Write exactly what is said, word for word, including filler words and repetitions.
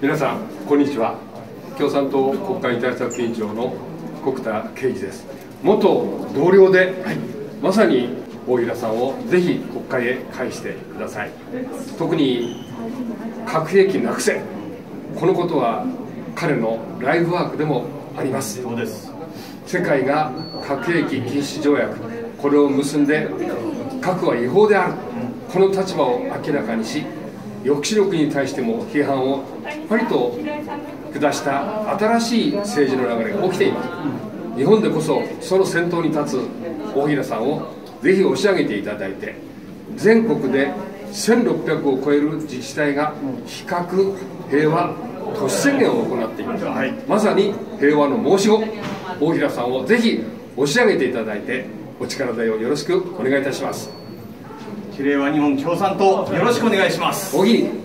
皆さんこんにちは。共産党国会対策委員長の国田圭司です。元同僚で、はい、まさに大平さんをぜひ国会へ返してください。特に核兵器なくせ、このことは彼のライフワークでもあります。 そうです。 世界が核兵器禁止条約、これを結んで核は違法である、この立場を明らかにし、抑止力に対しても批判をパリと下した新しい政治の流れが起きています。日本でこそその先頭に立つ大平さんをぜひ押し上げていただいて、全国でせんろっぴゃくを超える自治体が非核平和都市宣言を行っています。はい、まさに平和の申し子、大平さんをぜひ押し上げていただいて、お力添えをよろしくお願いいたします。 比例は日本共産党、よろしくお願いします。 大喜利